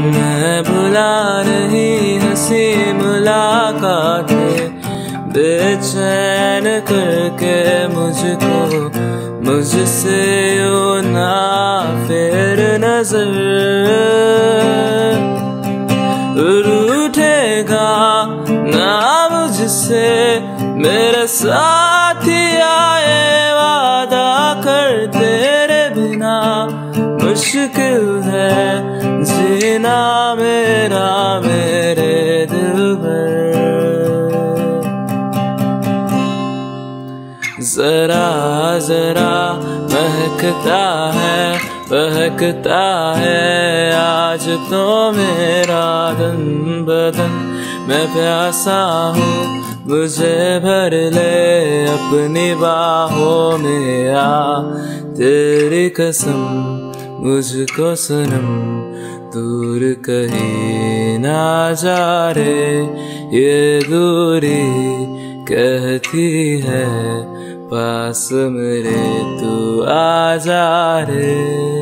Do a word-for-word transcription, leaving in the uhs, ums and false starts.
मैं भुला नहीं हंसी मुलाकातें, बेचैन करके मुझको मुझसे यूं ना फेर नजर। रूठेगा ना मुझसे मेरे साथी आए, वादा कर तेरे बिना मुश्किल है जीना मेरा मेरे दिल भर। जरा जरा महकता है बहकता है आज तो मेरा तन बदन। मैं प्यासा हूँ मुझे भर ले अपनी बाहों में आ, तेरी कसम मुझको सनम दूर कहीं ना जा रे। ये दूरी कहती है पास मेरे तू आ जा रे।